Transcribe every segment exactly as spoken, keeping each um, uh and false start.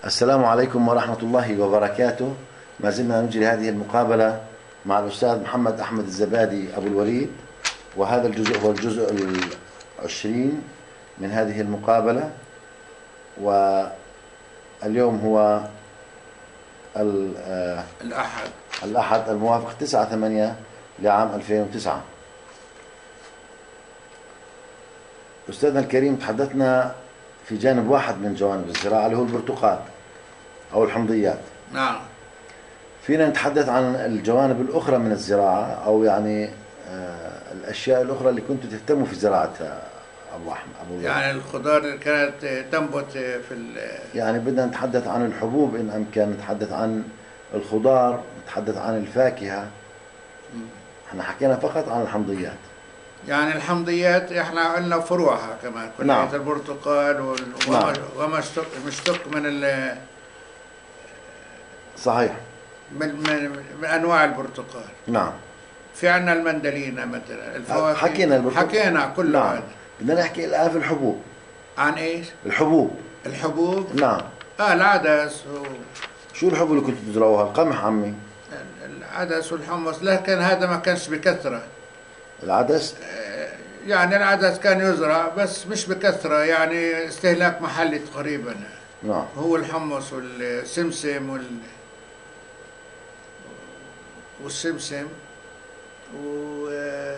السلام عليكم ورحمة الله وبركاته. ما زلنا نجري هذه المقابلة مع الأستاذ محمد أحمد الزبادي أبو الوليد، وهذا الجزء هو الجزء العشرين من هذه المقابلة، واليوم هو الأحد الأحد الموافق تسعة ثمانية لعام ألفين وتسعة. أستاذنا الكريم، تحدثنا في جانب واحد من جوانب الزراعة اللي هو البرتقال أو الحمضيات. نعم. فينا نتحدث عن الجوانب الأخرى من الزراعة، أو يعني آه الأشياء الأخرى اللي كنتوا تهتموا في زراعتها أبو أحمد أبو يعني الخضار اللي كانت تنبت في ال... يعني بدنا نتحدث عن الحبوب إن أمكن، نتحدث عن الخضار، نتحدث عن الفاكهة. احنا حكينا فقط عن الحمضيات. يعني الحمضيات احنا قلنا فروعها كمان، كلية نعم. البرتقال وال... نعم. وما اشتق مشتق من ال... صحيح. من, من, من انواع البرتقال. نعم. في عندنا المندلينة مثلا، الفواكه حكينا البرتقال، حكينا كله. نعم. هذا بدنا نحكي الآن في الحبوب. عن ايش؟ الحبوب. الحبوب. نعم. اه العدس و... شو الحبوب اللي كنتوا تزرعوها؟ القمح عمي. العدس والحمص، لكن هذا ما كانش بكثرة. العدس؟ يعني العدس كان يزرع بس مش بكثرة، يعني استهلاك محلي تقريبا. نعم. هو الحمص والسمسم وال والسمسم و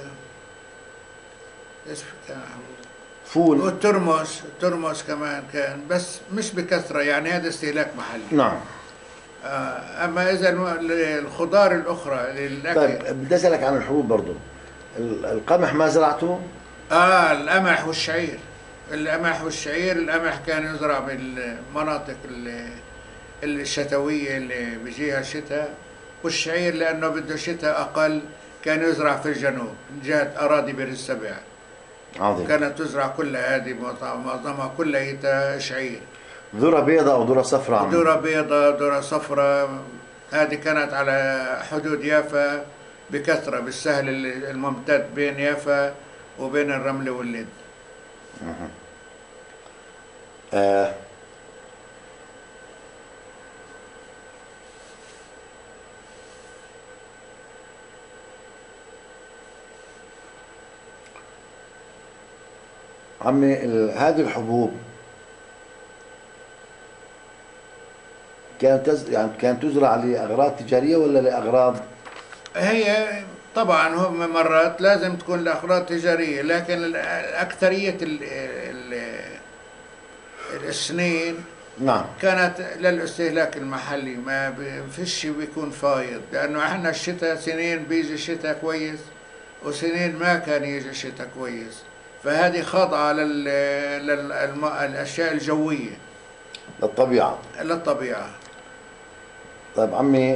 ايش كان فول والترمس، الترمس كمان كان بس مش بكثرة، يعني هذا استهلاك محلي. نعم. آه اما اذا الخضار الاخرى للاكل. طيب بدي اسالك عن الحبوب برضه. القمح ما زرعته؟ اه القمح والشعير. القمح والشعير، القمح كان يزرع بالمناطق الشتوية اللي بيجيها شتاء، والشعير لأنه بده شتاء أقل كان يزرع في الجنوب جهة أراضي بئر السبع. عظيم. كانت تزرع كلها هذه معظمها كلها شعير. ذرة بيضاء أو ذرة صفراء؟ ذرة بيضاء، ذرة صفراء. هذه كانت على حدود يافا بكثرة، بالسهل الممتد بين يافا وبين الرمل واللد. آه. عمي هذه الحبوب كانت تز... يعني كانت تزرع لأغراض تجارية ولا لأغراض؟ هي طبعا هم مرات لازم تكون لأغراض تجارية، لكن أكثرية ال ال السنين نعم كانت للاستهلاك المحلي، ما فيش بيكون فايض، لأنه احنا الشتاء سنين بيجي شتاء كويس وسنين ما كان يجي شتاء كويس، فهذه خاضعة لل للأشياء الجوية، للطبيعة. للطبيعة. طيب عمي،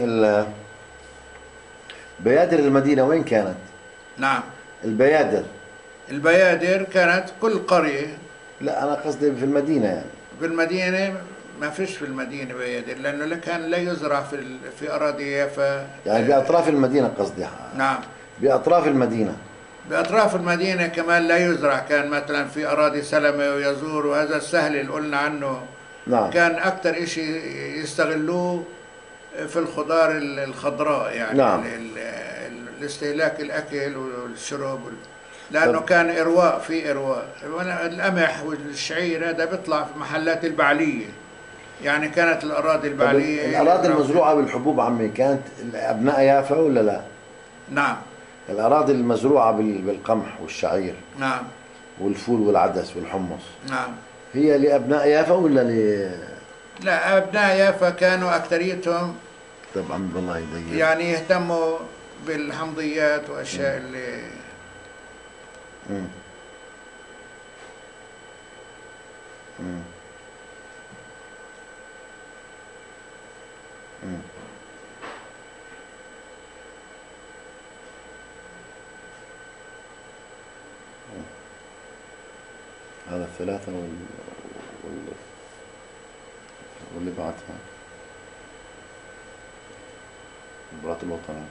بيادر المدينة وين كانت؟ نعم. البيادر. البيادر كانت كل قرية. لا أنا قصدي في المدينة يعني. في المدينة ما فيش في المدينة بيادر، لأنه كان لا يزرع في في أراضي يافا. يعني بأطراف المدينة قصدي. نعم. بأطراف المدينة. بأطراف المدينة كمان لا يزرع، كان مثلا في أراضي سلمة ويزور وهذا السهل اللي قلنا عنه. نعم. كان أكثر إشي يستغلوه في الخضار الخضراء، يعني نعم. الاستهلاك الأكل والشرب، لأنه طب. كان إرواء في إرواء. القمح والشعير هذا بيطلع في محلات البعلية، يعني كانت الأراضي البعلية. الأراضي المزروعة بالحبوب عمي كانت أبناء يافا ولا لا؟ نعم. الأراضي المزروعة بالقمح والشعير. نعم. والفول والعدس والحمص. نعم. هي لأبناء يافا ولا ل؟ لا، أبناء يافا كانوا أكثريتهم طبعا والله يضيق، يعني يهتموا بالحمضيات وأشياء اللي امم امم امم هذا الثلاثة وال... وال... واللي بعدها البراءة الوطنية.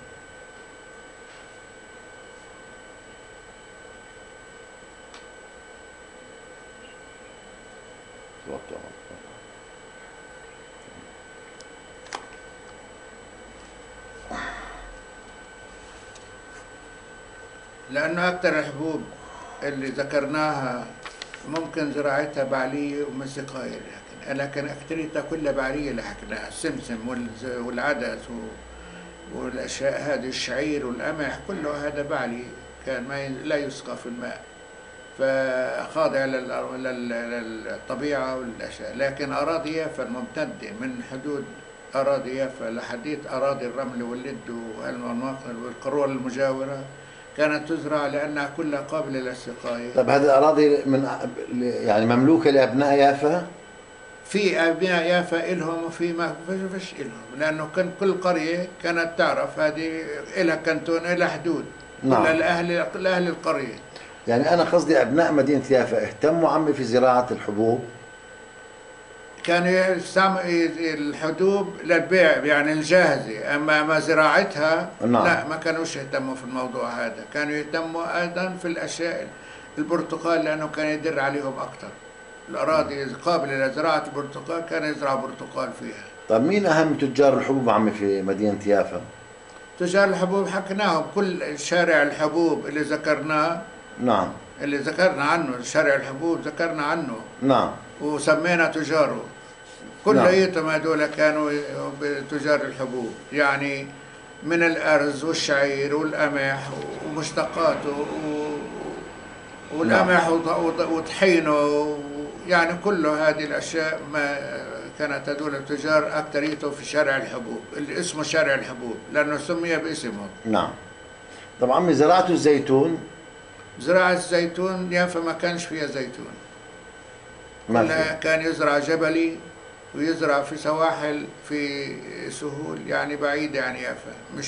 لأنه أكثر الحبوب اللي ذكرناها ممكن زراعتها بعلية ومن سقاية، لكن لكن أكثريتها كلها بعلية اللي حكيناها، السمسم والعدس والأشياء هذه، الشعير والقمح كله هذا بعلي، كان ما لا يسقى في الماء، فخاضع للطبيعة والأشياء. لكن أراضي يافا الممتدة من حدود أراضي يافا لحديث أراضي الرمل واللد والمناطق والقرى المجاورة كانت تزرع لأنها كلها قابلة للسقاية. طيب هذه الأراضي من يعني مملوكة لأبناء يافا؟ في أبناء يافا إلهم وفي ما فيش إلهم، لأنه كان كل قرية كانت تعرف هذه إلها كانتون إلها حدود. نعم. لأهل لأهل القرية. يعني أنا قصدي أبناء مدينة يافا اهتموا عمي في زراعة الحبوب؟ كانوا يستعملوا الحبوب للبيع يعني الجاهزة، أما ما زراعتها نعم. لا، ما كانوش يهتموا في الموضوع هذا، كانوا يهتموا أيضا في الأشياء البرتقال، لأنه كان يدر عليهم أكثر. الأراضي قابلة لزراعة البرتقال كان يزرع برتقال فيها. طيب مين أهم تجار الحبوب عمي في مدينة يافا؟ تجار الحبوب حكيناهم، كل شارع الحبوب اللي ذكرناه نعم، اللي ذكرنا عنه شارع الحبوب ذكرنا عنه نعم، وسمينا تجاره كليتهم نعم. هذول كانوا تجار الحبوب، يعني من الأرز والشعير والقمح ومشتقاته والقمح نعم. وطحينه، يعني كل هذه الأشياء ما كانت هذول التجار أكثريته في شارع الحبوب اللي اسمه شارع الحبوب لأنه سمي باسمه. نعم. طبعا عمي زراعة الزيتون، زراعة الزيتون يافا ما كانش فيها زيتون، ما كان يزرع جبلي ويزرع في سواحل في سهول يعني بعيدة عن يافا مش.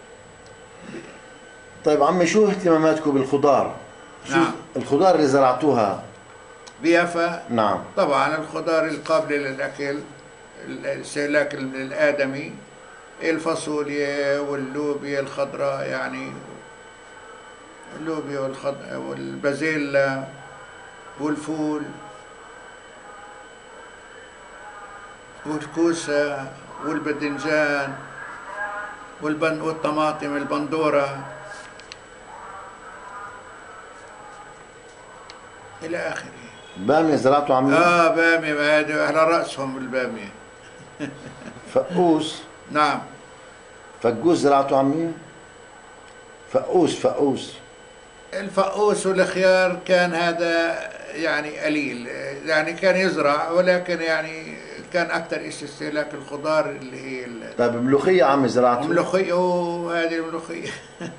طيب عمي شو اهتماماتكم بالخضار؟ شو نعم. الخضار اللي زرعتوها بيافا؟ نعم. طبعا الخضار القابلة للأكل الاستهلاك الآدمي، الفاصوليا واللوبيا الخضراء، يعني اللوبيا والخضراء والبازيلا والفول والكوسة والباذنجان والبن والطماطم البندورة إلى آخره. بامية زرعتوا عمي؟ آه بامية، هذا على رأسهم البامية. فقوس؟ نعم. فقوس زرعتوا عمي؟ فقوس فقوس الفقوس والخيار كان هذا يعني قليل، يعني كان يزرع ولكن يعني كان أكثر استهلاك الخضار اللي هي. طيب ملوخية عمي زرعتوا؟ ملوخية، وهذه الملوخية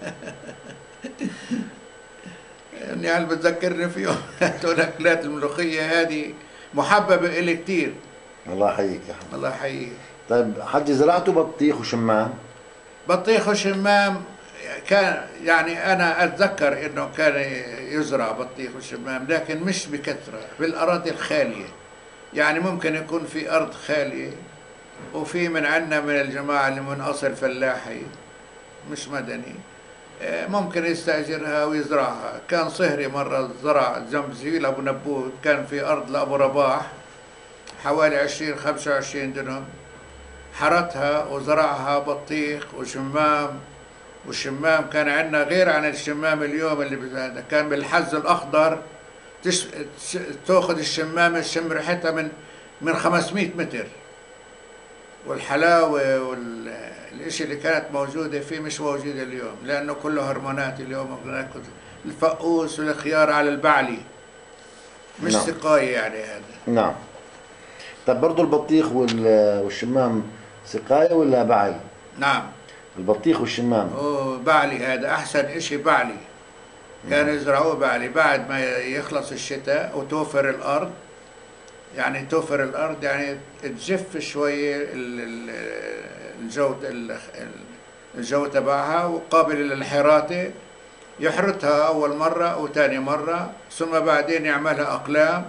يعني هل بتذكرني فيهم هذول أكلات الملوخية هذه محببة إلي كثير. الله يحييك يا احمد. الله يحييك. طيب حجي زرعتوا بطيخ وشمام؟ بطيخ وشمام كان يعني أنا أتذكر إنه كان يزرع بطيخ وشمام لكن مش بكثرة بالأراضي الخالية، يعني ممكن يكون في أرض خالية وفي من عندنا من الجماعة اللي من أصل فلاحي مش مدني ممكن يستأجرها ويزرعها. كان صهري مرة زرع جنب زويل أبو نبوت، كان في أرض لأبو رباح حوالي عشرين خمسة وعشرين دنم، حرتها وزرعها بطيخ وشمام. والشمام كان عندنا غير عن الشمام اليوم اللي بهذا، كان بالحز الأخضر تش... تأخذ الشمامة تشم ريحتها من من خمسمئة متر، والحلاوة والإشي اللي كانت موجودة فيه مش موجودة اليوم لأنه كله هرمونات اليوم. الفقوس والخيار على البعلي مش نعم. سقاية يعني هذا. نعم. طب برضه البطيخ والشمام سقاية ولا بعلي؟ نعم. البطيخ والشمام اوه بعلي، هذا احسن اشي بعلي. كانوا يزرعوه بعلي بعد ما يخلص الشتاء وتوفر الارض، يعني توفر الارض يعني تجف شويه الجو الجو تبعها وقابل للحراثه، يحرثها اول مره وثاني مره ثم بعدين يعملها اقلام،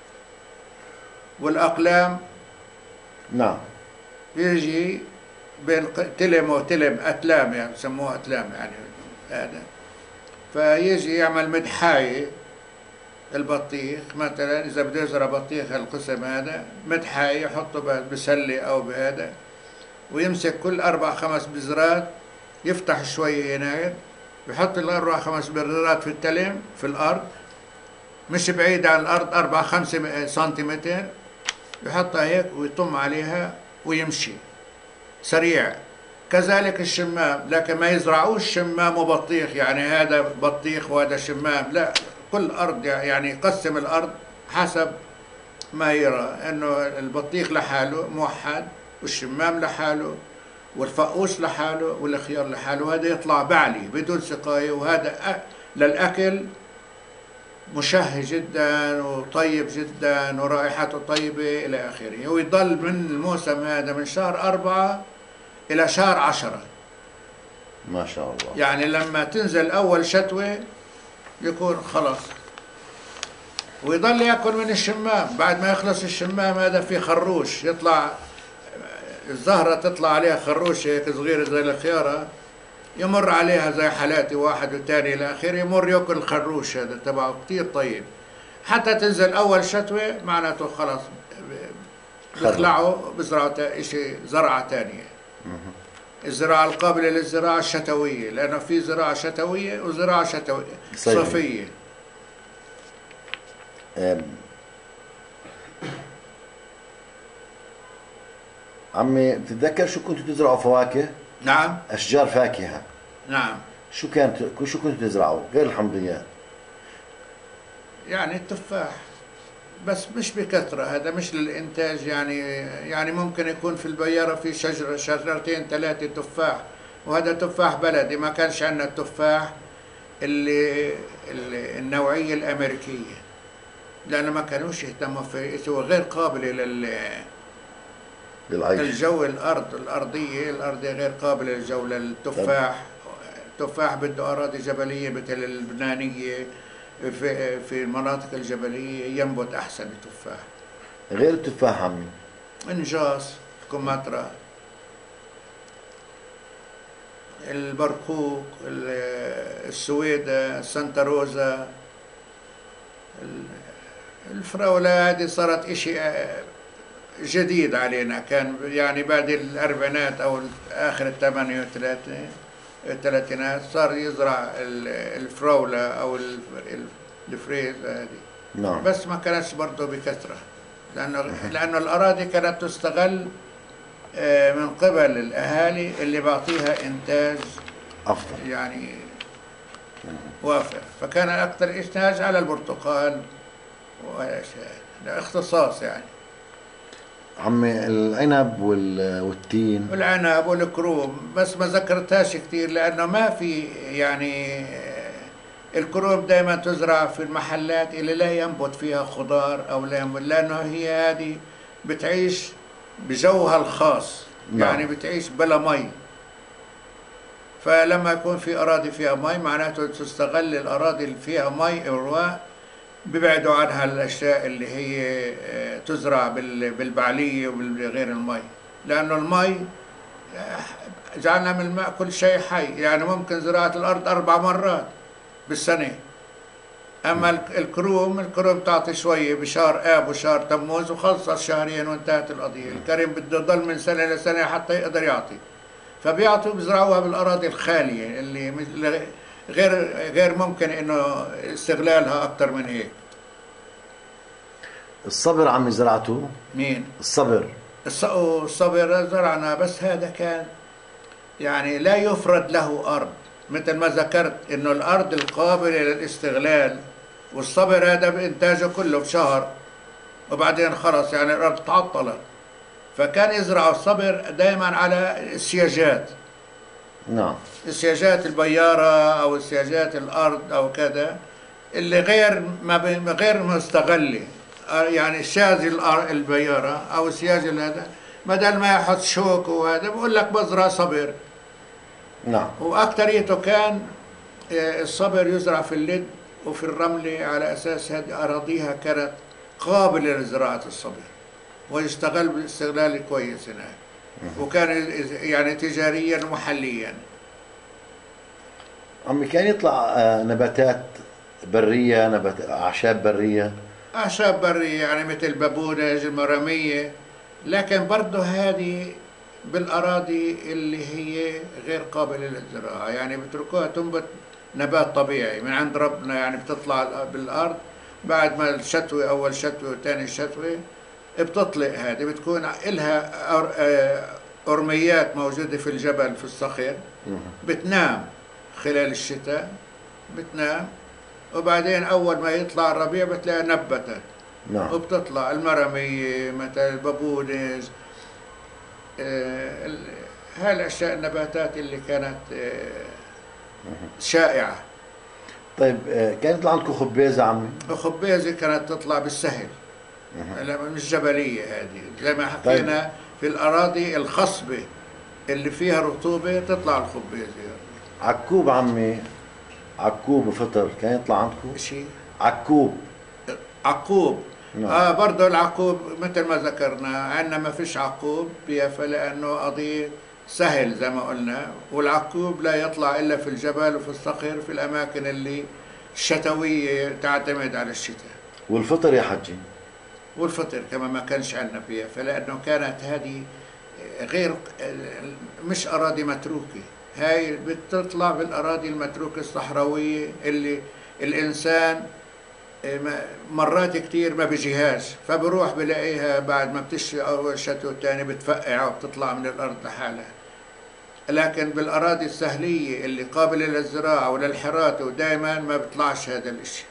والاقلام نعم بيجي بين تلم وتلم أتلام، يعني بسموها أتلام يعني هذا، فيجي يعمل مدحاية البطيخ مثلا إذا بده يزرع بطيخ القسم هذا مدحاية يحطه بسلة أو بهذا، ويمسك كل أربع خمس بذرات يفتح شوية هنا بحط الأربع خمس بريرات في التلم في الأرض، مش بعيد عن الأرض أربعة خمسة سنتيمتر، بحطها هيك ويطم عليها ويمشي سريع. كذلك الشمام، لكن ما يزرعوش شمام وبطيخ، يعني هذا بطيخ وهذا شمام، لا، كل أرض يعني يقسم الأرض حسب ما يرى، إنه البطيخ لحاله موحد، والشمام لحاله، والفقوس لحاله، والخيار لحاله، وهذا يطلع بعلي بدون سقاية، وهذا للأكل مشهي جدا وطيب جدا ورائحته طيبة إلى آخره. ويضل من الموسم هذا من شهر أربعة إلى شهر عشرة. ما شاء الله. يعني لما تنزل أول شتوة يكون خلاص، ويضل يأكل من الشمام. بعد ما يخلص الشمام هذا في خروش يطلع، الزهرة تطلع عليها خروش هيك صغيرة زي الخيارة، يمر عليها زي حالاتي واحد والتاني إلى آخره، يمر يأكل الخروش هذا تبعه كتير طيب. حتى تنزل أول شتوة معناته خلاص بيخلعوا بزرعوا إشي زرعة تانية. الزراعة القابلة للزراعة الشتوية، لأنه في زراعة شتوية وزراعة شتوية صيفية. عمي بتتذكر شو كنتوا تزرعوا فواكه؟ نعم. أشجار فاكهة. نعم. شو كانت شو كنتوا تزرعوا غير الحمضيات؟ يعني التفاح، بس مش بكثرة، هذا مش للإنتاج، يعني يعني ممكن يكون في البيارة في شجرة شجرتين ثلاثة تفاح، وهذا تفاح بلدي، ما كانش عندنا التفاح اللي, اللي النوعية الأمريكية، لأنه ما كانوش يهتموا فيه، هو غير قابل لل للعيش. الجو الأرض الأرضية الأرضية غير قابلة للجو للتفاح. التفاح بده أراضي جبلية مثل اللبنانية، في في المناطق الجبلية ينبت أحسن التفاح. غير التفاح عمي؟ إنجاص، كمثرى، البرقوق، السويدة، سانتا روزا، الفراولة هذه صارت إشي جديد علينا، كان يعني بعد الأربعينات أو آخر الثمانية الثلاثينات صار يزرع الفراولة أو الفريز هذه. نعم. بس ما كانتش برضه بكثرة، لأنه لأنه الأراضي كانت تستغل من قبل الأهالي اللي بعطيها إنتاج أفضل، يعني وافر، فكان أكثر إنتاج على البرتقال والأشياء، اختصاص يعني. عمي العنب والتين والعنب والكروم، بس ما ذكرتهاش كثير لأنه ما في، يعني الكروم دائما تزرع في المحلات اللي لا ينبت فيها خضار أو لا ينبت، لأنه هي هذه بتعيش بجوها الخاص. نعم. يعني بتعيش بلا مي، فلما يكون في أراضي فيها مي معناته تستغل الأراضي اللي فيها مي إرواء، بيبعدوا عنها الأشياء اللي هي تزرع بالبعلية وبغير المي، لأنه المي جعلنا من الماء كل شيء حي، يعني ممكن زراعة الأرض أربع مرات بالسنة. أما الكروم الكروم تعطي شوية بشهر آب وشهر تموز وخلصت شهرين وانتهت القضية. الكريم بده يضل من سنة لسنة حتى يقدر يعطي، فبيعطوا بيزرعوها بالأراضي الخالية اللي غير غير ممكن إنه استغلالها أكثر من هيك. الصبر عمي زرعته؟ مين؟ الصبر. الصبر زرعنا، بس هذا كان يعني لا يفرد له أرض، مثل ما ذكرت إنه الأرض القابلة للاستغلال، والصبر هذا بإنتاجه كله بشهر وبعدين خلص، يعني الأرض تعطلت، فكان يزرعوا الصبر دائما على السياجات. نعم. السياجات البيارة أو السياجات الأرض أو كذا، اللي غير ما غير مستغلة، يعني سياج البيارة أو السياج هذا بدل ما يحط شوك وهذا بقول لك بزرع صبر. نعم. وأكثريته كان الصبر يزرع في اللد وفي الرملة، على أساس هذه أراضيها كانت قابلة لزراعة الصبر ويشتغل باستغلال كويس هناك، وكان يعني تجاريا ومحليا. عمي كان يطلع نباتات برية، نبات أعشاب برية؟ أعشاب برية يعني مثل البابونج، المرامية، لكن برضه هذه بالأراضي اللي هي غير قابلة للزراعة، يعني بتركوها تنبت نبات طبيعي من عند ربنا، يعني بتطلع بالارض بعد ما الشتوي، اول شتوي وثاني شتوي بتطلق. هذه بتكون إلها أرميات موجودة في الجبل في الصخر، بتنام خلال الشتاء، بتنام، وبعدين أول ما يطلع الربيع بتلاقي نبتت. نعم. وبتطلع المرمية مثلا البابونج، آه هاي الأشياء النباتات اللي كانت آه شائعة. طيب كانت يطلع عندكم خبيزة عمي؟ خبيزة كانت تطلع بالسهل، مش جبلية هذه، زي ما حكينا. طيب. في الأراضي الخصبة اللي فيها رطوبة تطلع الخبيزة. عكوب عمي، عكوب وفطر كان يطلع عندكم؟ شيء عكوب. عقوب. نعم. اه برضه العقوب مثل ما ذكرنا، عندنا ما فيش عقوب بيافا لأنه قضية سهل زي ما قلنا، والعقوب لا يطلع إلا في الجبل وفي الصخر في الأماكن اللي الشتوية تعتمد على الشتاء. والفطر يا حجي؟ والفطر كما ما كانش عندنا فيها، فلأنه كانت هذه غير، مش أراضي متروكة، هاي بتطلع بالأراضي المتروكة الصحراوية اللي الإنسان مرات كتير ما بيجيهاش، فبروح بلاقيها بعد ما بتشتي أول شتوى الثاني بتفقع وبتطلع من الأرض لحالها. لكن بالأراضي السهلية اللي قابلة للزراعة وللحراثة ودائما ما بيطلعش هذا الإشي.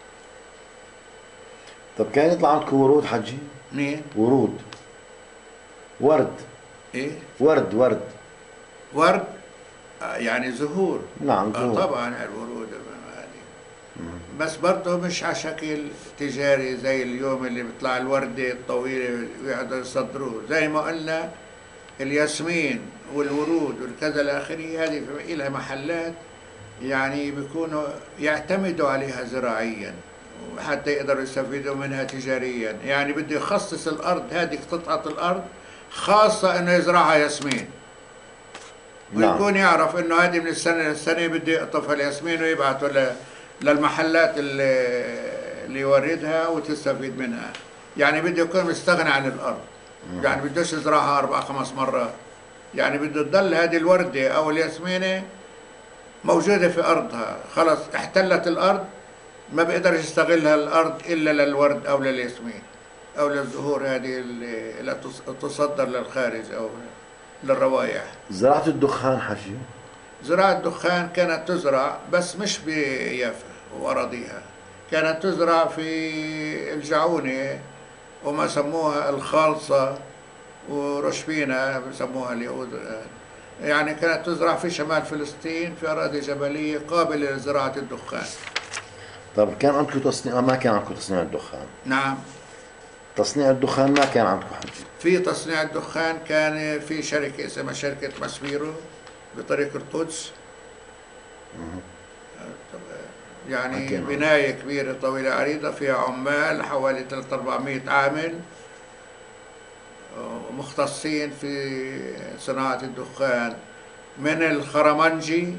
طب كان يطلع عندكم ورود حجي؟ مين؟ ورود، ورد. ايه؟ ورد ورد ورد يعني زهور. نعم زهور. آه طبعا الورود هذه، بس برضه مش على شكل تجاري زي اليوم اللي بيطلع الوردة الطويلة ويقعدوا يصدروه. زي ما قلنا الياسمين والورود والكذا الآخري هذه لها محلات يعني بيكونوا يعتمدوا عليها زراعيا حتى يقدروا يستفيدوا منها تجاريا. يعني بده يخصص الأرض، هذه قطعة الأرض خاصة إنه يزرعها ياسمين. نعم. ويكون يعرف إنه هذه من السنة للسنة بده يقطف الياسمين ويبعثوا للمحلات اللي, اللي يوردها وتستفيد منها. يعني بده يكون مستغني عن الأرض، يعني بدوش يزرعها أربع خمس مرات. يعني بده تضل هذه الوردة أو الياسمينة موجودة في أرضها، خلص احتلت الأرض، ما بيقدر يستغلها الأرض إلا للورد أو للياسمين أو للزهور هذه اللي تصدر للخارج أو للروائح. زراعة الدخان حجي؟ زراعة الدخان كانت تزرع بس مش بيافا وأراضيها، كانت تزرع في الجعونة وما سموها الخالصة ورشبينة بسموها اليهود. يعني كانت تزرع في شمال فلسطين في أراضي جبلية قابلة لزراعة الدخان. طب كان عندكم تصنيع؟ ما كان عندكم تصنيع الدخان؟ نعم. تصنيع الدخان ما كان عندكم حجي؟ في تصنيع الدخان كان في شركة اسمها شركة مسبيرو بطريق القدس. يعني بناية كبيرة طويلة عريضة فيها عمال حوالي ثلاثمئة أربعمئة عامل مختصين في صناعة الدخان، من الخرمنجي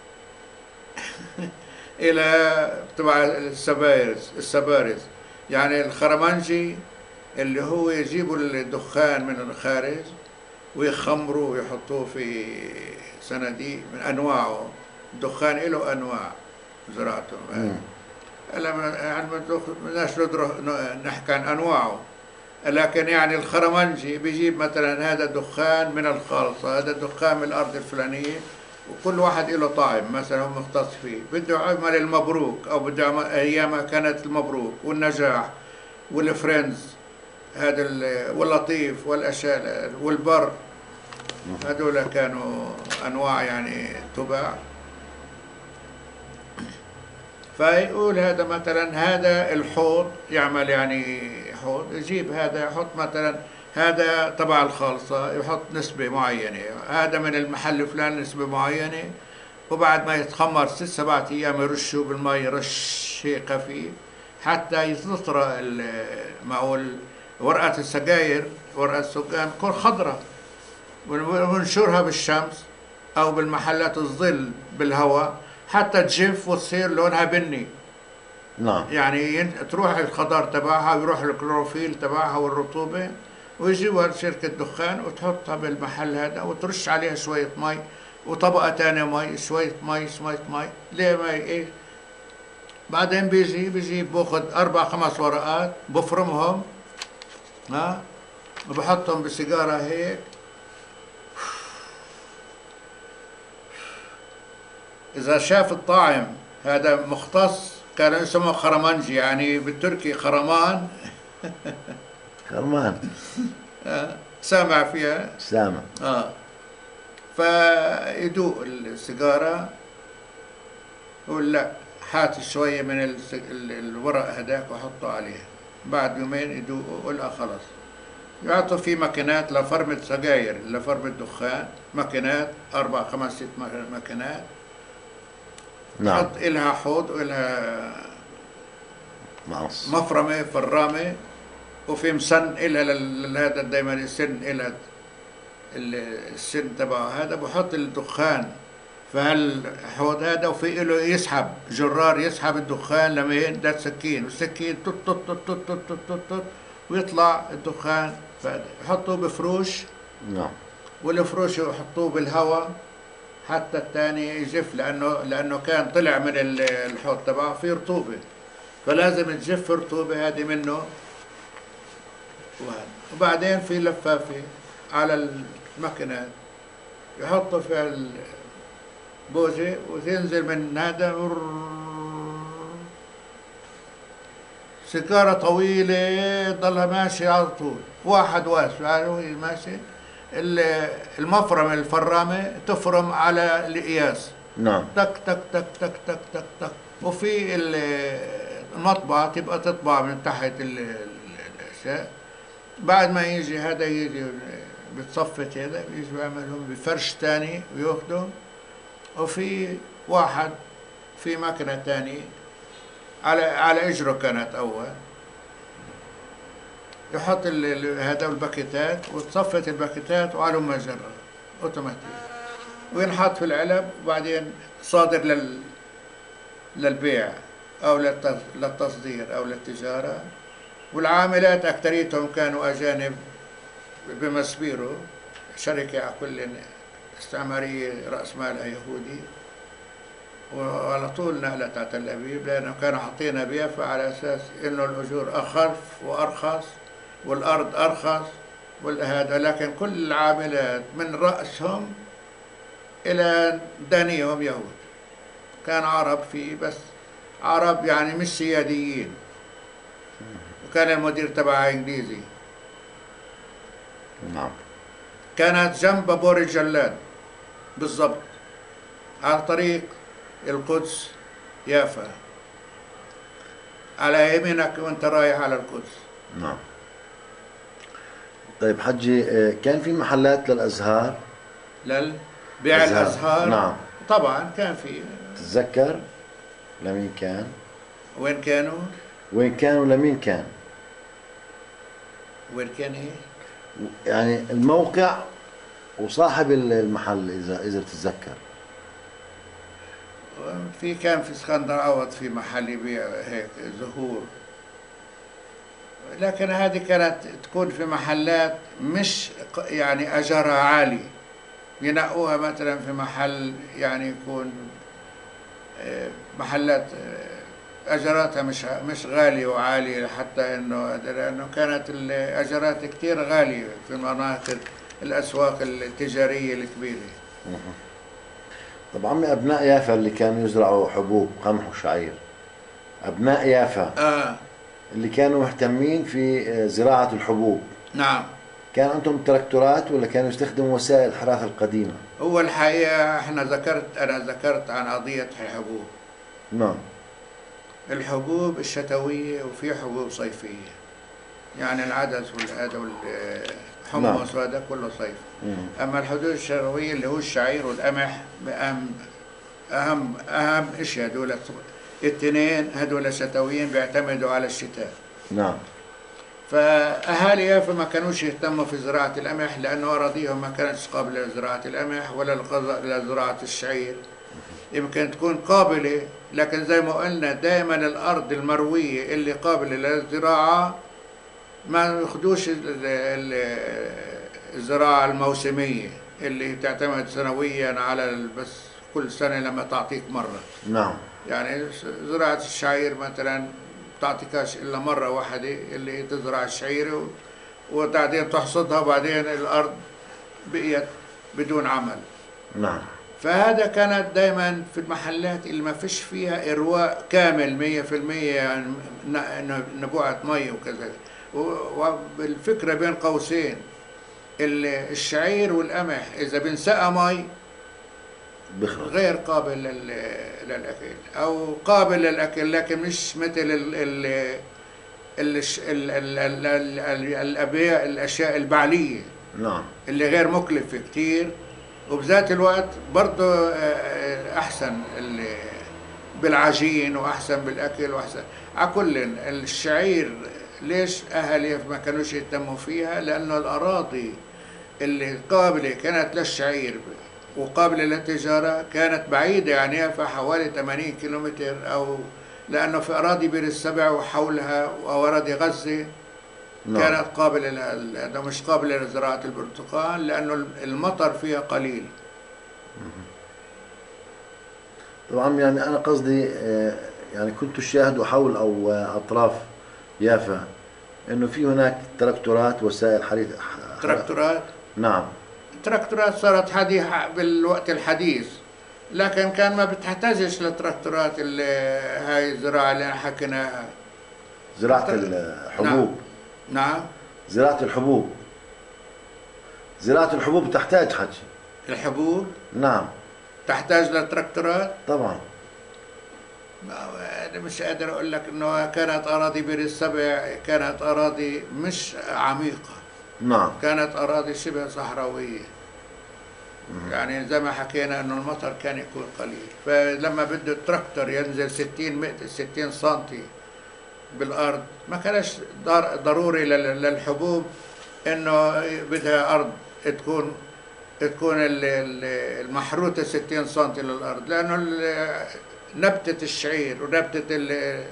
إلى تبع السبارز السبارز يعني الخرمنجي اللي هو يجيبوا الدخان من الخارج ويخمروه ويحطوه في صناديق من أنواعه. الدخان له أنواع زراعته. يعني بدناش نحكي عن أنواعه، لكن يعني الخرمنجي بيجيب مثلا هذا الدخان من الخالصة، هذا الدخان من الأرض الفلانية، وكل واحد له طعم مثلا هو مختص فيه. بده يعمل المبروك أو بده يعمل، أيامها كانت المبروك والنجاح والفريندز هذا واللطيف والأشياء والبر، هذول كانوا أنواع يعني تباع. فيقول هذا مثلا هذا الحوض يعمل يعني حوض، يجيب هذا يحط مثلا هذا تبع الخالصة يحط نسبة معينة، هذا من المحل فلان نسبة معينة، وبعد ما يتخمر ست سبعة أيام يرشوا بالماء رش هيك خفيف حتى يتطرى معه ورقة السجاير، ورقة السجاير تكون خضراء، وننشرها بالشمس أو بالمحلات الظل بالهواء حتى تجف وتصير لونها بني. نعم. يعني تروح الخضار تبعها ويروح الكلوروفيل تبعها والرطوبة ويجيبها شركة دخان وتحطها بالمحل هذا وترش عليها شوية مي وطبقة تانية مي، شوية مي شوية مي، ليه ما ايه. بعدين بيجي بيجي باخذ أربع خمس ورقات بفرمهم، ها، وبحطهم بسيجارة هيك، إذا شاف الطاعم هذا مختص كان اسمه خرمنجي، يعني بالتركي خرمان. خرمان. آه. سامع فيها؟ سامع. اه فيدوق السيجارة يقول لا حات شوية من الس- ال- الورق هداك وحطه عليها، بعد يومين يدوقوا يقول لا خلص. يعطوا في ماكينات لفرمة سجاير، لفرمة دخان، ماكينات أربع خمس ست ماكينات. نعم. حط إلها حوض وإلها مقص. مفرمة فرامة، وفي مسن إلها لل- هذا دايما السن إلها ال- السن تبعه هذا، بحط الدخان في هالحوض هذا، وفي له يسحب جرار يسحب الدخان لما يندى سكين، والسكين تط تط تط تط تط تط تط تط ويطلع الدخان. يحطوه بفروش، نعم. والفروش يحطوه بالهواء حتى الثاني يجف، لانه لانه كان طلع من ال- الحوض تبعه فيه رطوبه، فلازم تجف الرطوبه هذه منه. وهذا. وبعدين في لفافه على المكنات يحطوا فيها البوزه وتنزل من هذا سيجارة طويلة ضلها ماشية على طول، واحد واسع وهي ماشية، ال- المفرمة الفرامة تفرم على القياس، نعم. تك تك تك تك تك تك تك، وفي ال- المطبعة تبقى تطبع من تحت ال- ال- الأشياء. بعد ما يجي هذا يجي بتصفت هذا بيجي بيعملهم بفرش تاني وياخدهم، وفي واحد في مكنة تانية على على اجره كانت اول، يحط ال- ال- هذا الباكيتات وتصفت الباكيتات وعلى مجرة اوتوماتيك، وينحط في العلب، وبعدين صادر لل للبيع او للت- للتصدير او للتجارة. والعاملات اكثريتهم كانوا اجانب بمسبيرو، شركة كل استعمارية راس مالها يهودي، وعلى طول نقلت على تل أبيب، لأنه كانوا حاطينها بيافا على أساس إنه الأجور أخف وأرخص والأرض أرخص والهذا. لكن كل العاملات من رأسهم إلى دانيهم يهود، كان عرب فيه، بس عرب يعني مش سياديين. وكان المدير تبعها إنجليزي. نعم. كانت جنب بور الجلاد بالضبط، على طريق القدس يافا، على يمينك وانت رايح على القدس. نعم. طيب حجي، آه، كان في محلات للأزهار؟ للبيع الأزهار؟ نعم. طبعا كان في. تتذكر لمين كان؟ وين كانوا؟ وين كان ولمين كان؟ وين كان ايه؟ يعني الموقع وصاحب المحل إذا إذا بتتذكر. في كان في اسكندر عوض في محل يبيع هيك زهور، لكن هذه كانت تكون في محلات مش يعني أجرها عالي، ينقوها مثلا في محل يعني يكون محلات أجراتها مش مش غالية وعالية، حتى إنه لأنه كانت الأجرات كتير غالية في مناطق الأسواق التجارية الكبيرة. طب عمي، أبناء يافا اللي كانوا يزرعوا حبوب قمح وشعير، أبناء يافا آه اللي كانوا مهتمين في زراعة الحبوب، نعم، كان عندهم تراكتورات ولا كانوا يستخدموا وسائل الحراث القديمة؟ هو الحقيقة احنا ذكرت أنا ذكرت عن قضية الحبوب. نعم. الحبوب الشتوية وفي حبوب صيفية، يعني العدس والهذا والحمص وهذا كله صيف. مم. أما الحبوب الشتوية اللي هو الشعير والقمح أهم أهم أهم أشياء، هذول الاثنين هذول شتويين بيعتمدوا على الشتاء. نعم. فأهالي يافا ما كانوش يهتموا في زراعة القمح، لأنه أراضيهم ما كانتش قابلة لزراعة القمح ولا لزراعة الشعير. يمكن تكون قابلة، لكن زي ما قلنا دائما الأرض المروية اللي قابلة للزراعة ما ياخدوش الزراعة الموسمية، اللي تعتمد سنويا على بس كل سنة لما تعطيك مرة. نعم. يعني زراعة الشعير مثلا بتعطيكاش إلا مرة واحدة اللي تزرع الشعير وبعدين تحصدها وبعدين الأرض بقيت بدون عمل. نعم. فهذا كانت دائما في المحلات اللي ما فيش فيها إرواء كامل مية في المية، يعني نبوعة مي وكذا. وبالفكرة بين قوسين الشعير والقمح إذا بنسقى مي بخرج غير قابل للأكل أو قابل للأكل، لكن مش مثل ال ال الأبيع الأشياء البعلية. نعم. اللي غير مكلفة كتير وبذات الوقت برضه أحسن بالعجين وأحسن بالأكل وأحسن على كل. الشعير ليش أهل يافا ما كانوش يهتموا فيها؟ لأنه الأراضي اللي قابلة كانت للشعير وقابلة للتجارة كانت بعيدة عن يافا حوالي ثمانين كيلومتر، أو لأنه في أراضي بير السبع وحولها وأراضي غزة نعم. كانت قابلة ل... مش قابلة لزراعة البرتقال لأنه المطر فيها قليل. طبعا يعني أنا قصدي يعني كنت شاهد حول أو أطراف يافا إنه في هناك تراكتورات وسائل حريث. تراكتورات؟ نعم. التراكتورات صارت حديثة بالوقت الحديث، لكن كان ما بتحتاجش للتراكتورات اللي هاي الزراعة اللي حكيناها. زراعة الحبوب. نعم. نعم. زراعة الحبوب. زراعة الحبوب تحتاج حكي. الحبوب؟ نعم. تحتاج للتراكتورات؟ طبعا. أنا مش قادر أقول لك إنه كانت أراضي بير السبع كانت أراضي مش عميقة. نعم. كانت أراضي شبه صحراوية. يعني زي ما حكينا إنه المطر كان يكون قليل، فلما بده التراكتور ينزل ستين متر ستين سنتي بالأرض ما كانش ضروري للحبوب إنه بدها أرض تكون تكون المحروتة ستين سنتي للأرض، لأنه نبتة الشعير ونبتة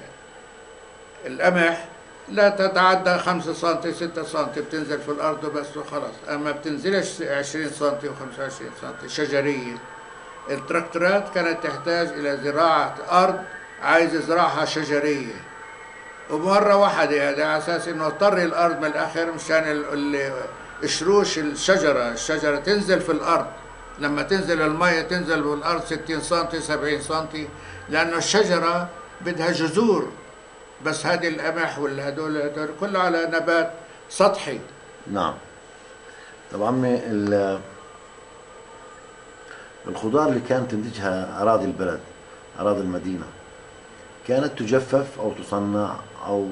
القمح لا تتعدى خمسة سنتي ستة سنتي بتنزل في الأرض وبس وخلاص، أما بتنزلش عشرين سنتي وخمسة وعشرين سنتي شجرية. التراكتورات كانت تحتاج إلى زراعة أرض عايز يزرعها شجرية ومرة واحدة، هذا على أساس إنه طري الأرض من الآخر مشان الشروش الشجرة الشجرة تنزل في الأرض. لما تنزل المية تنزل في الأرض ستين سنتي سبعين سنتي، لأنه الشجرة بدها جذور، بس هذه القمح ولا هدول هدول كله على نبات سطحي. نعم. طب عمي الخضار اللي كانت تنتجها أراضي البلد أراضي المدينة كانت تجفف أو تصنع أو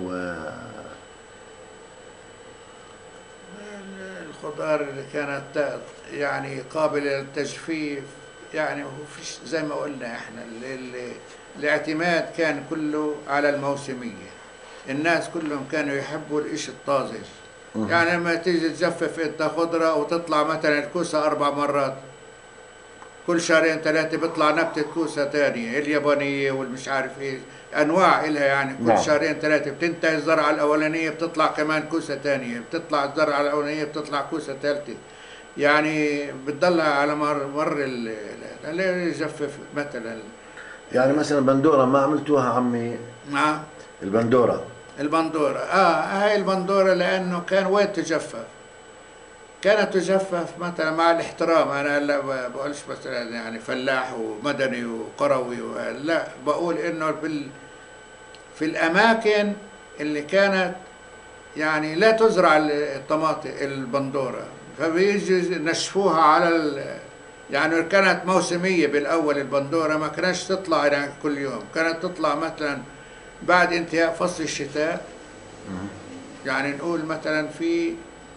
الخضار اللي كانت يعني قابلة للتجفيف، يعني هو فيش زي ما قلنا احنا اللي الاعتماد كان كله على الموسمية. الناس كلهم كانوا يحبوا الإشي الطازج. يعني لما تيجي تجفف انت خضرة وتطلع مثلا الكوسة أربع مرات كل شهرين ثلاثة بيطلع نبتة كوسة تانية، اليابانية والمش عارف ايه أنواع إلها، يعني كل نعم. شهرين ثلاثة بتنتهي الزرعة الأولانية بتطلع كمان كوسة تانية، بتطلع الزرعة الأولانية بتطلع كوسة ثالثة، يعني بتضلها على مر مر اللي يجفف مثلا. يعني مثلا بندورة ما عملتوها عمي؟ نعم. البندورة البندورة اه هاي البندورة لأنه كان وين تجفف؟ كانت تجفف مثلا مع الاحترام، أنا لا بقولش مثلا يعني فلاح ومدني وقروي، لا بقول إنه بال في الأماكن اللي كانت يعني لا تزرع الطماطم البندورة فبيجي نشفوها على ال يعني كانت موسمية بالأول. البندورة ما كانتش تطلع يعني كل يوم، كانت تطلع مثلا بعد انتهاء فصل الشتاء. يعني نقول مثلا في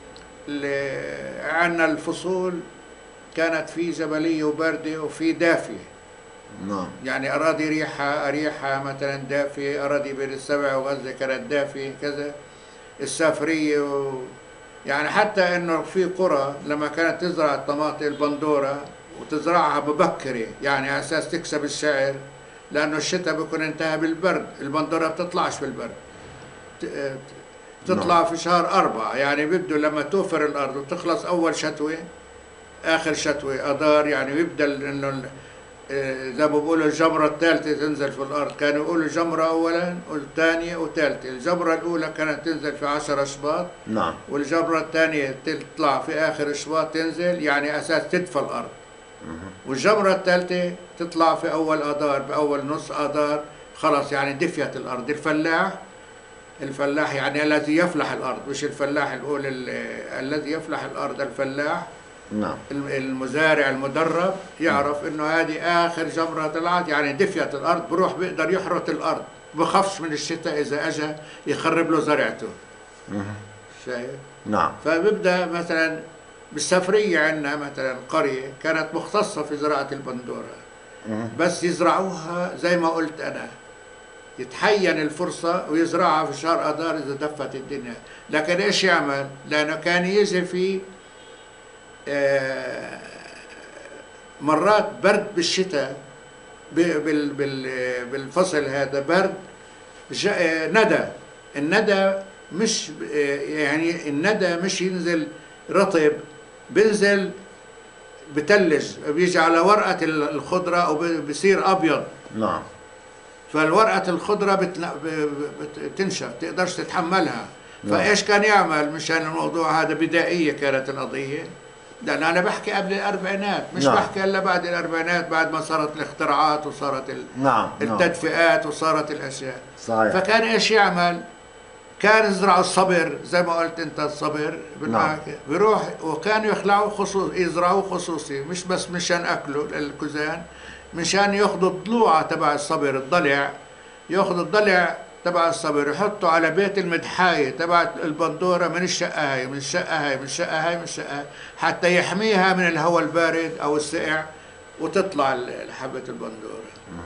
عندنا الفصول كانت في جبلية وباردة وفي دافية. نعم. يعني أراضي ريحة أريحة مثلا دافية، أراضي بين السبع وغزة كانت دافية كذا، السافرية و... يعني حتى إنه في قرى لما كانت تزرع الطماطم البندورة وتزرعها مبكرة يعني على أساس تكسب السعر، لأنه الشتاء بيكون انتهى بالبرد، البندورة بتطلعش بالبرد، تطلع في شهر أربعة، يعني بده لما توفر الأرض وتخلص أول شتوة آخر شتوي أدار، يعني يبدل إنه زي ما بيقولوا الجمرة الثالثة تنزل في الأرض، كانوا يقولوا الجمرة أولا والثانية والثالثة. الجمرة الأولى كانت تنزل في عشرة شباط، نعم، والجمرة الثانية تطلع في آخر شباط تنزل، يعني أساس تدفى الأرض. والجمرة الثالثة تطلع في أول أدار، بأول نص أدار خلاص يعني دفيت الأرض. الفلاح الفلاح يعني الذي يفلح الأرض، مش الفلاح الأول، الذي يفلح الأرض الفلاح. نعم، المزارع المدرب يعرف انه هذه اخر جمره طلعت، يعني دفيت الارض، بروح بيقدر يحرث الارض، بخافش من الشتاء اذا اجى يخرب له زرعته. شايف؟ نعم. فبيبدا مثلا بالسفريه عندنا مثلا قريه كانت مختصه في زراعه البندوره، بس يزرعوها زي ما قلت انا، يتحين الفرصه ويزرعها في شهر اذار اذا دفت الدنيا. لكن ايش يعمل؟ لانه كان يجي في مرات برد بالشتاء، بالفصل هذا برد ندى. الندى مش يعني الندى مش ينزل رطب، بينزل بتلج، بيجي على ورقة الخضرة أو بيصير أبيض. نعم. فالورقة الخضرة بتنشف، تقدرش تتحملها. نعم. فإيش كان يعمل مشان الموضوع هذا؟ بدائية كانت القضية، لأن أنا بحكي قبل الأربعينات، مش نعم. بحكي إلا بعد الأربعينات، بعد ما صارت الاختراعات وصارت نعم. التدفئات وصارت الأشياء. صحيح. فكان إيش يعمل؟ كان يزرعوا الصبر زي ما قلت أنت، الصبر نعم. بيروح، وكانوا يخلعوا خصوص يزرعوه خصوصي، مش بس مشان أكله الكوزان، مشان ياخذوا الضلوعة تبع الصبر، الضلع، ياخذوا الضلع تبع الصبر يحطوا على بيت المدحاية تبع البندورة، من الشقة هاي من الشقة هاي من الشقة هاي من الشقة هاي، حتى يحميها من الهواء البارد أو السقع، وتطلع حبة البندورة.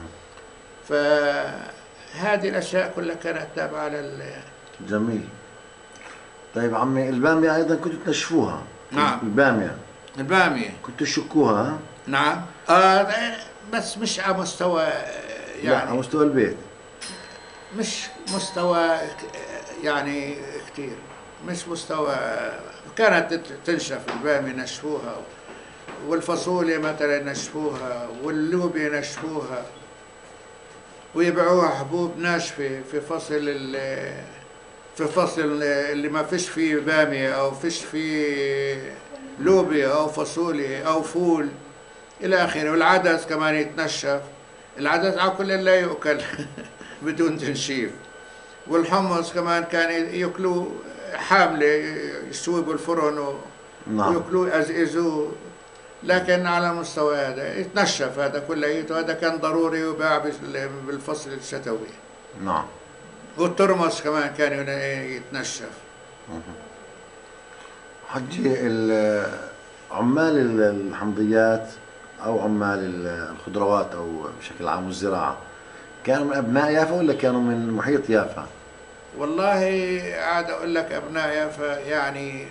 فهذه الأشياء كلها كانت تابعة لل. جميل. طيب عمي، البامية أيضا كنتوا تنشفوها؟ نعم. البامية البامية كنتوا تشكوها؟ نعم. آه بس مش على مستوى يعني، لا، على مستوى البيت، مش مستوى يعني كثير، مش مستوى. كانت تنشف البامية نشفوها، والفاصوليا مثلا نشفوها، واللوبيا نشفوها، ويبيعوها حبوب ناشفة في فصل في فصل اللي ما فيش فيه بامية أو فيش فيه لوبيا أو فاصوليا أو فول إلى آخره. والعدس كمان يتنشف، العدس على كل لا يؤكل بدون تنشيف. والحمص كمان كان ياكلوه حاملة، يسووه بالفرن وياكلوه يزقزوه، لكن على مستوى هذا يتنشف هذا كله، هذا كان ضروري وباع بالفصل الشتوي. نعم. والترمس كمان كان يتنشف. حجي، عمال الحمضيات او عمال الخضروات او بشكل عام الزراعه كانوا من ابناء يافا ولا كانوا من محيط يافا؟ والله عاد اقول لك ابناء يافا، يعني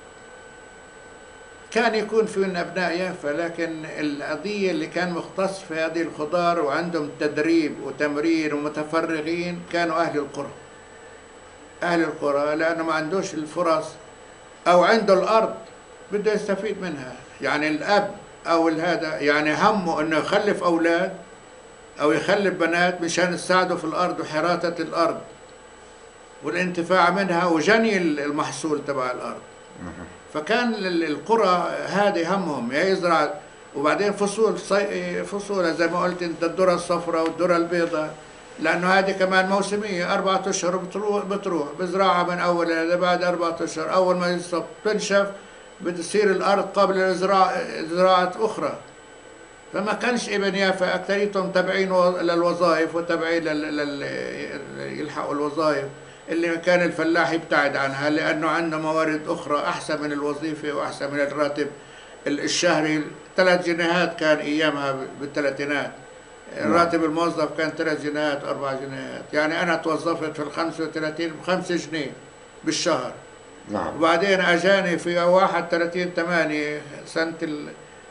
كان يكون في من ابناء يافا، لكن القضيه اللي كان مختص في هذه الخضار وعندهم تدريب وتمرين ومتفرغين كانوا اهل القرى. اهل القرى لانه ما عندوش الفرص او عنده الارض بده يستفيد منها، يعني الاب او هذا يعني همه انه يخلف اولاد او يخلف بنات مشان يساعدوا في الارض وحراثه الارض والانتفاع منها وجني المحصول تبع الارض. فكان القرى هذه همهم يا يزرع، وبعدين فصول صي... فصول زي ما قلت انت، الذره الصفراء والذره البيضاء، لانه هذه كمان موسميه، اربعة اشهر بتروح بتروح بزراعه من اول هذا، بعد اربعة اشهر اول ما يصب تنشف بتصير الارض قابله لزراعه زراعه اخرى. فما كانش ابن يافا اكثريتهم تابعين للوظائف وتابعين لل... يلحقوا الوظائف اللي كان الفلاح يبتعد عنها، لانه عنده موارد اخرى احسن من الوظيفه واحسن من الراتب الشهري. ثلاث جنيهات كان ايامها بالثلاثينات، الراتب الموظف كان ثلاث جنيهات اربع جنيهات، يعني انا توظفت في ال خمسة وثلاثين بخمسة جنيه بالشهر. نعم. وبعدين اجاني في واحد وثلاثين ثمانية سنه ال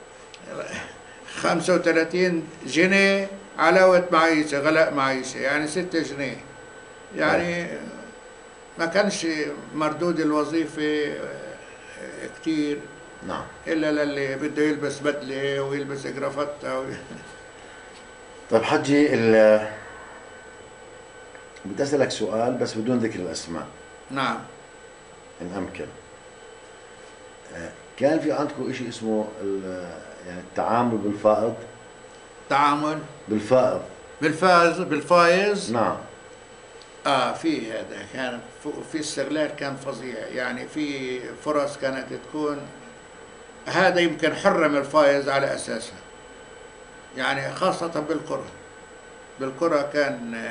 خمسة وثلاثين جنيه علاوه معيشه، غلاء معيشه، يعني ستة جنيه، يعني ما كانش مردود الوظيفه كثير نعم. الا للي بده يلبس بدله ويلبس جرافته و... طيب حجي ال... بدي اسالك سؤال بس بدون ذكر الاسماء. نعم. ان امكن. كان في عندكم شيء اسمه يعني التعامل بالفائض؟ تعامل بالفائض. بالفائز بالفايز. نعم. اه في هذا كان في استغلال كان فظيع، يعني في فرص كانت تكون، هذا يمكن حرم الفايز على اساسها، يعني خاصة بالقرى. بالقرى كان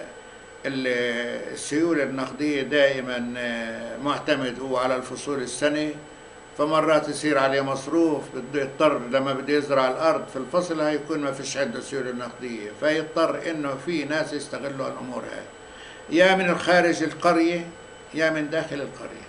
السيولة النقدية دائما معتمد هو على الفصول السنة، فمرات يصير عليه مصروف بده يضطر لما بده يزرع الارض في الفصل هاي يكون ما فيش عنده سيوله نقديه، فيضطر انه في ناس يستغلوا الامور هاي، يا من خارج القريه يا من داخل القريه.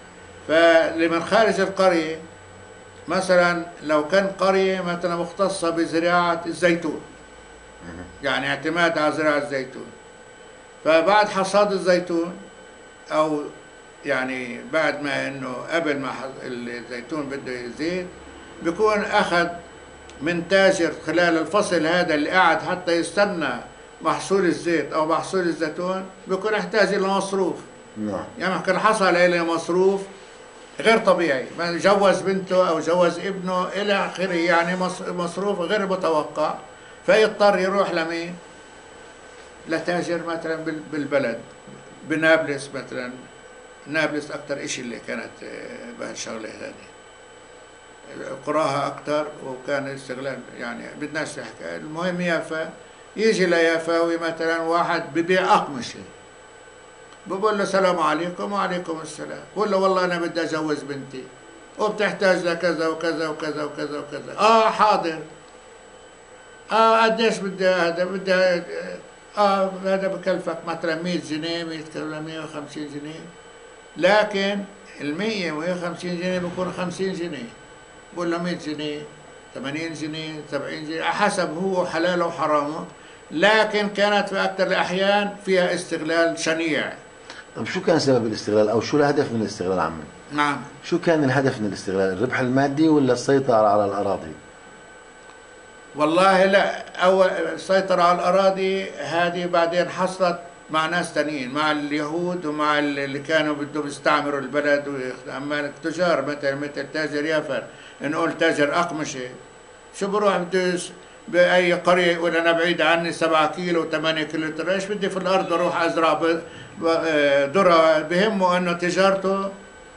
فلمن خارج القريه مثلا لو كان قريه مثلا مختصه بزراعه الزيتون، يعني اعتماد على زراعه الزيتون، فبعد حصاد الزيتون او يعني بعد ما انه قبل ما الزيتون بده يزيد بيكون اخذ من تاجر خلال الفصل هذا اللي قاعد حتى يستنى محصول الزيت او محصول الزيتون، بيكون يحتاج الى مصروف. نعم. يعني كان حصل الى مصروف غير طبيعي، جوز بنته او جوز ابنه الى اخره، يعني مصروف غير متوقع، فيضطر يروح لمين؟ لتاجر مثلا بالبلد، بنابلس مثلا. نابلس أكثر إشي اللي كانت بهالشغلة هذه، قراها أكثر وكان استغلال، يعني بدناش نحكي. المهم يافا، يجي ليافاوي مثلا واحد ببيع أقمشة، بقول له السلام عليكم. وعليكم السلام. بقول له والله أنا بدي أجوز بنتي وبتحتاج لكذا وكذا وكذا وكذا وكذا. آه حاضر. آه قديش بدي هذا؟ بدي آه هذا بكلفك مثلا مية جنيه، مية وخمسين جنيه، لكن ال مية و خمسين جنيه بكون خمسين جنيه. بقول له مية جنيه، ثمانين جنيه، سبعين جنيه، حسب هو حلاله وحرامه، لكن كانت في أكثر الأحيان فيها استغلال شنيع. طيب شو كان سبب الاستغلال او شو الهدف من الاستغلال عمي؟ نعم. شو كان الهدف من الاستغلال؟ الربح المادي ولا السيطرة على الأراضي؟ والله لا، أول السيطرة على الأراضي هذه بعدين حصلت مع ناس تانيين، مع اليهود ومع اللي كانوا بدهم يستعمروا البلد. أما التجار مثلا مثل تاجر يافا، نقول تاجر أقمشة، شو بروح بده بأي قرية يقول أنا بعيد عني سبعة كيلو ثمانية كيلو، إيش بدي في الأرض أروح أزرع ذرة؟ بهمه إنه تجارته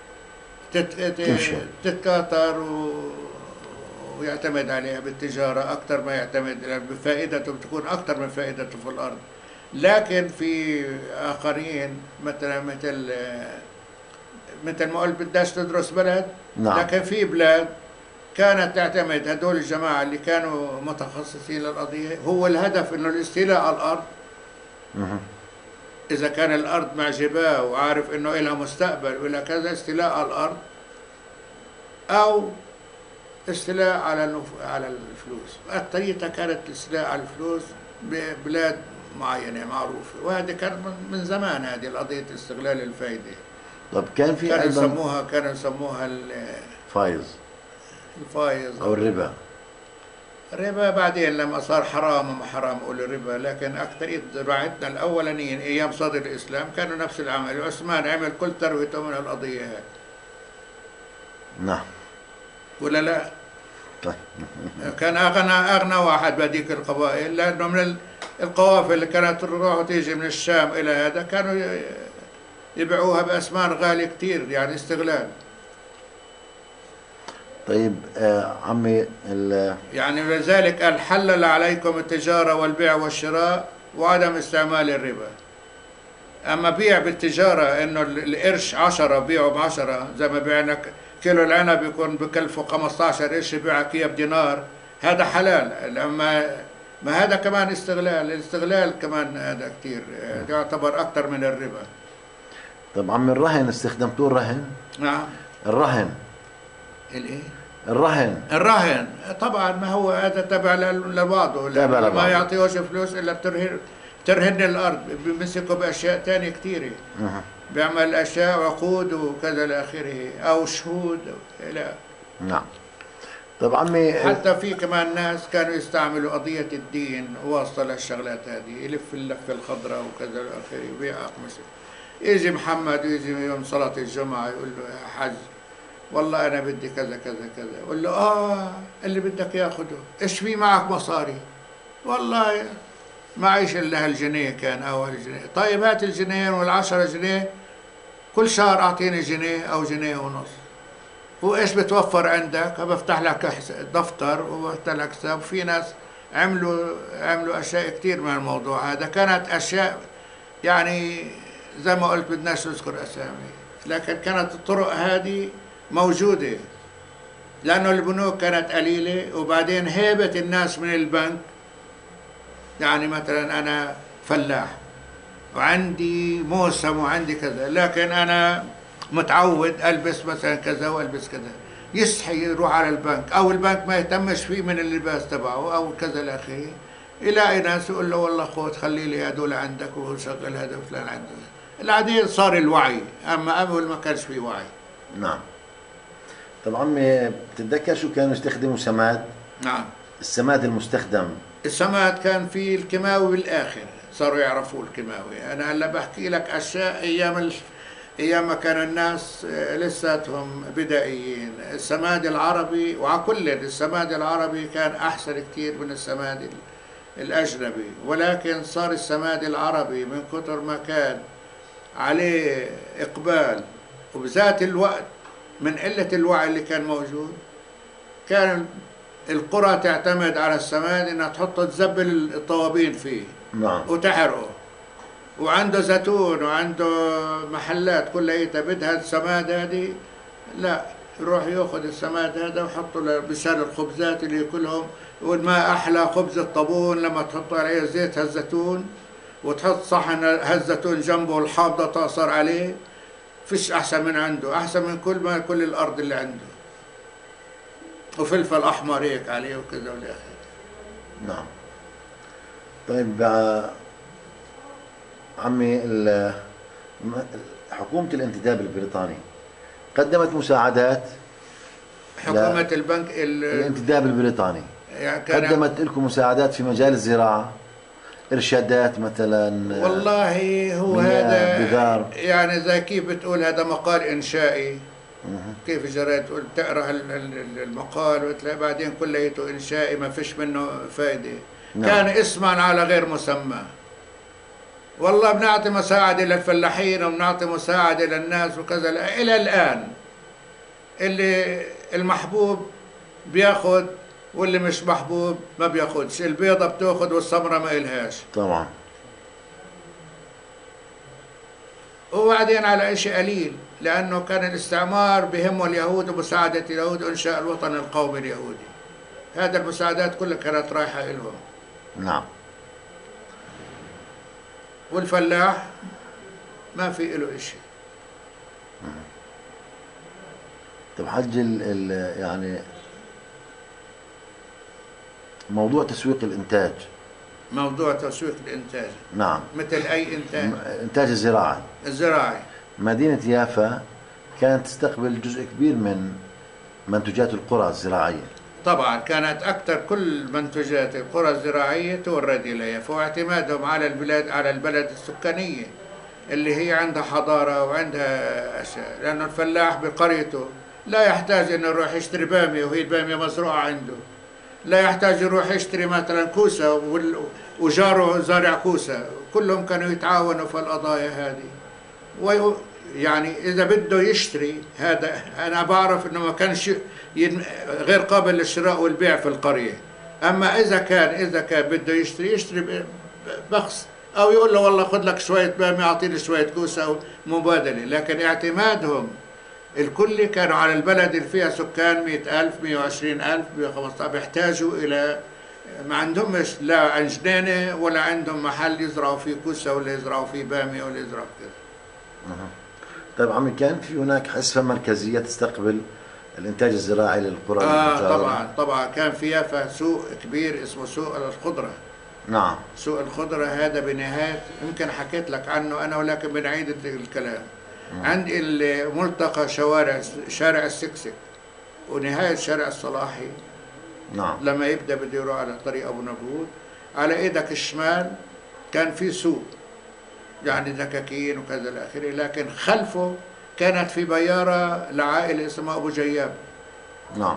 تتكاثر و... ويعتمد عليها بالتجارة أكثر ما يعتمد بفائدته، بتكون أكثر من فائدته في الأرض. لكن في آخرين مثلا مثل مثل ما قلت بداش تدرس بلد. نعم. لكن في بلاد كانت تعتمد، هدول الجماعة اللي كانوا متخصصين للقضية، هو الهدف إنه الاستيلاء على الأرض. مه. إذا كان الأرض معجباه وعارف إنه إلها مستقبل ولا كذا، استيلاء على الأرض أو استيلاء على على الفلوس. أكثريتها كانت الاستيلاء على الفلوس ببلاد معينة معروفة، وهذه كانت من زمان هذه القضية استغلال الفائدة. طب كان في كانوا يسموها كانوا يسموها الفايز الفايز أو الربا. الربا بعدين لما صار حرام وما حرام قول الربا، لكن أكثرية زراعتنا الأولانيين أيام صدر الإسلام كانوا نفس العمل. عثمان عمل كل ثروته من القضية هذه. نعم. ولا لا؟ طيب. كان أغنى أغنى واحد بهذيك القبائل، لأنه من القوافل اللي كانت تروح وتيجي من الشام إلى هذا كانوا يبيعوها بأثمان غالية كثير، يعني استغلال. طيب آه عمي يعني لذلك قال حلل عليكم التجارة والبيع والشراء وعدم استعمال الربا. أما بيع بالتجارة إنه القرش عشرة بيعه بعشرة، زي ما بيعنا كيلو العنب يكون بكلفه خمسة عشر قرش بيعه كيا بدينار، هذا حلال. لما ما هذا كمان استغلال، الاستغلال كمان هذا كثير يعتبر أكثر من الربا. طب عمي الرهن استخدمتوه الرهن؟ نعم. الرهن الايه؟ الرهن الرهن طبعا، ما هو هذا تبع لبعضه، ما يعطيوش فلوس الا بترهن بترهن الارض، بيمسكوا باشياء ثانيه كثيره. أه. بيعمل اشياء عقود وكذا الى اخره، او شهود الى نعم. طب عمي، حتى في كمان ناس كانوا يستعملوا قضية الدين واسطة للشغلات هذه، يلف اللفة الخضراء وكذا إلى آخره، يبيع أقمشة. يجي محمد ويجي يوم صلاة الجمعة يقول له يا حج والله أنا بدي كذا كذا كذا، يقول له آه اللي بدك ياخده، إيش في معك مصاري؟ والله معيش إلا هالجنيه كان أو هالجنيه. طيب هات الجنيه والعشرة جنيه، كل شهر أعطيني جنيه أو جنيه ونص. وإيش بتوفر عندك؟ بفتح لك دفتر وبفتح لك حساب. وفي ناس عملوا عملوا أشياء كثير من الموضوع هذا، كانت أشياء يعني زي ما قلت بدناش نذكر أسامي، لكن كانت الطرق هذه موجودة لأنه البنوك كانت قليلة. وبعدين هيبة الناس من البنك، يعني مثلا أنا فلاح وعندي موسم وعندي كذا، لكن أنا متعود ألبس مثلا كذا وألبس كذا، يصحي يروح على البنك أو البنك ما يهتمش فيه من اللباس تبعه أو كذا إلى آخره، يلاقي ناس يقول له والله خذ خلي لي هذول عندك وشغل هذا وفلان عنده. العادية صار الوعي، أما أول ما كانش في وعي. نعم. طب عمي، بتتذكر شو كانوا يستخدموا سماد؟ نعم. السماد المستخدم، السماد كان في الكيماوي بالآخر، صاروا يعرفوا الكيماوي. أنا هلا بحكي لك أشياء أيام ال... أيام ما كان الناس لساتهم بدائيين. السماد العربي وعلى كل السماد العربي كان أحسن كثير من السماد الأجنبي، ولكن صار السماد العربي من كثر ما كان عليه إقبال وبذات الوقت من قلة الوعي اللي كان موجود، كان القرى تعتمد على السماد انها تحط تزبل الطوابين فيه. نعم. وتحرقه. وعنده زيتون وعنده محلات كلها بدها السماد هذه، لا يروح ياخذ السماد هذا ويحطه بشان الخبزات اللي ياكلهم. يقول ما احلى خبز الطابون لما تحط عليه زيت هالزيتون وتحط صحن هالزيتون جنبه الحامضه صار عليه، فيش احسن من عنده، احسن من كل ما كل الارض اللي عنده. وفلفل احمر هيك عليه وكذا والى اخره. نعم. طيب عمي، حكومة الانتداب البريطاني قدمت مساعدات. حكومة البنك الانتداب البريطاني يعني قدمت لكم مساعدات في مجال الزراعة، إرشادات مثلا؟ والله هو هذا بذار. يعني زي كيف بتقول هذا مقال إنشائي. كيف جريت تقول تقرا المقال وتلاقي بعدين كليته إنشائي ما فيش منه فائدة. نعم. كان اسما على غير مسمى. والله بنعطي مساعدة للفلاحين وبنعطي مساعدة للناس وكذا إلى الآن. اللي المحبوب بياخد واللي مش محبوب ما بياخدش. البيضة بتاخد والسمرة ما إلهاش. طبعا. وبعدين على شيء قليل، لأنه كان الاستعمار بهمه اليهود ومساعدة اليهود وإنشاء الوطن القومي اليهودي. هذا المساعدات كلها كانت رايحة إلهم. نعم. والفلاح ما في له شيء. طب حج ال يعني موضوع تسويق الإنتاج. موضوع تسويق الإنتاج. نعم. مثل أي إنتاج. إنتاج الزراعي. الزراعي. مدينة يافا كانت تستقبل جزء كبير من منتجات القرى الزراعية. طبعا كانت أكثر كل منتجات القرى الزراعية تورد إلى يافا، واعتمادهم على البلاد على البلد السكانية اللي هي عندها حضارة وعندها أشياء. لأنه الفلاح بقريته لا يحتاج إنه يروح يشتري بامية وهي البامية مزروعة عنده. لا يحتاج يروح يشتري مثلا كوسة وجاره زارع كوسة. كلهم كانوا يتعاونوا في القضايا هذه. يعني إذا بده يشتري هذا، أنا بعرف إنه ما كانش غير قابل للشراء والبيع في القرية. أما إذا كان إذا كان بده يشتري يشتري بخس، أو يقول له والله خذ لك شوية بامية أعطيني شوية كوسة أو مبادلة. لكن اعتمادهم الكل كانوا على البلد اللي فيها سكان مئة ألف مئة وعشرين ألف مئة وخمسة عشر، بيحتاجوا إلى ما عندهمش لا جنينة ولا عندهم محل يزرعوا فيه كوسة ولا يزرعوا فيه بامية ولا يزرعوا كذا. أه. طيب عمي، كان في هناك حصة مركزية تستقبل الإنتاج الزراعي للقرى؟ آه طبعا طبعا كان في يافا سوق كبير اسمه سوق الخضرة. نعم. سوق الخضرة هذا بنهاية، يمكن حكيت لك عنه أنا ولكن بنعيد الكلام. مم. عند الملتقى شوارع شارع السكسك ونهاية شارع الصلاحي. نعم. لما يبدأ بده يروح على طريق أبو نبوت، على إيدك الشمال كان في سوق، يعني دكاكين وكذا إلى آخره، لكن خلفه كانت في بيارة لعائلة اسمها أبو جياب. نعم.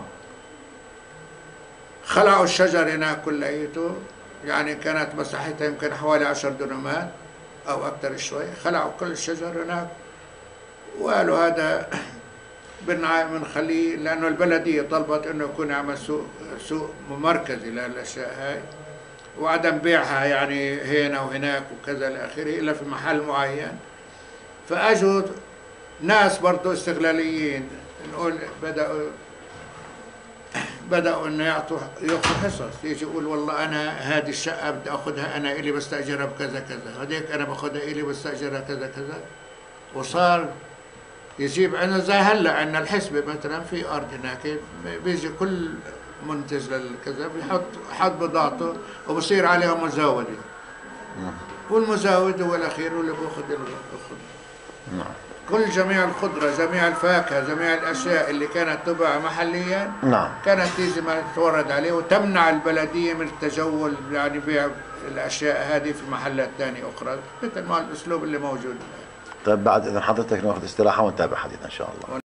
خلعوا الشجر هناك كليته، يعني كانت مساحتها يمكن حوالي عشر دونمات أو أكثر شوي. خلعوا كل الشجر هناك وقالوا هذا بنخليه، لأنه البلدية طلبت إنه يكون يعمل سوق سوق مركزي للأشياء هاي، وعدم بيعها يعني هنا وهناك وكذا لآخره إلا في محل معين. فأجوا ناس برضه استغلاليين، نقول بدأوا بدأوا إنه يعطوا ياخذوا حصص، يجي يقول والله أنا هذه الشقة بدي آخذها أنا إلي بستأجرها بكذا كذا، هذيك أنا باخذها إلي بستأجرها كذا كذا. وصار يجيب عندنا زي هلا عندنا الحسبة مثلا في أرض هناك، بيجي كل منتج للكذا بيحط حط بضاعته وبصير عليها مزاودة، والمزاود هو الأخير واللي بياخذ الخضرة. نعم. كل جميع الخضرة، جميع الفاكهة، جميع الأشياء اللي كانت تباع محليا نعم. كانت تيجي ما تورد عليه، وتمنع البلدية من التجول يعني بيع الأشياء هذه في محلات ثانية أخرى، مثل ما الأسلوب اللي موجود. طيب بعد إذن حضرتك ناخذ استراحة ونتابع حديثنا إن شاء الله.